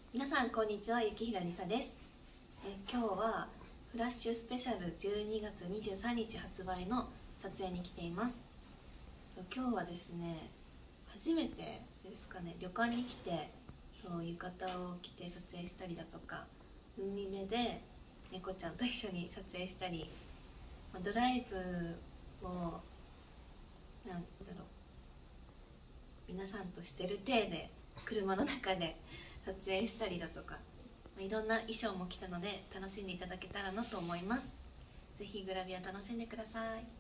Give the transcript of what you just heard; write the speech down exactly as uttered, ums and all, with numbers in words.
皆さんこんにちは、雪平りさです。え今日はフラッシュスペシャルじゅうにがつにじゅうさんにち発売の撮影に来ています。今日はですね、初めてですかね、旅館に来てそう浴衣を着て撮影したりだとか、海辺で猫ちゃんと一緒に撮影したり、ドライブをなんだろう皆さんとしてる体で車の中で撮影したりだとか、いろんな衣装も着たので楽しんでいただけたらなと思います。ぜひグラビア楽しんでください。